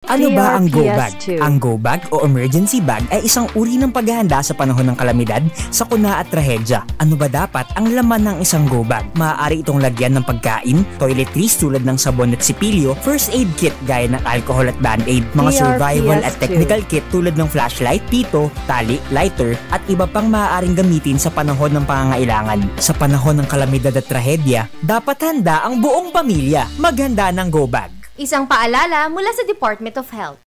Ano ba ang go bag? TRPS2. Ang go bag o emergency bag ay isang uri ng paghahanda sa panahon ng kalamidad, sakuna at trahedya. Ano ba dapat ang laman ng isang go bag? Maaari itong lagyan ng pagkain, toiletries tulad ng sabon at sipilyo, first aid kit gaya ng alcohol at band-aid, mga survival at TRPS2. technical kit tulad ng flashlight, pito, tali, lighter at iba pang maaaring gamitin sa panahon ng pangangailangan. Sa panahon ng kalamidad at trahedya, dapat handa ang buong pamilya. Maghanda ng go bag. Isang paalala mula sa Department of Health.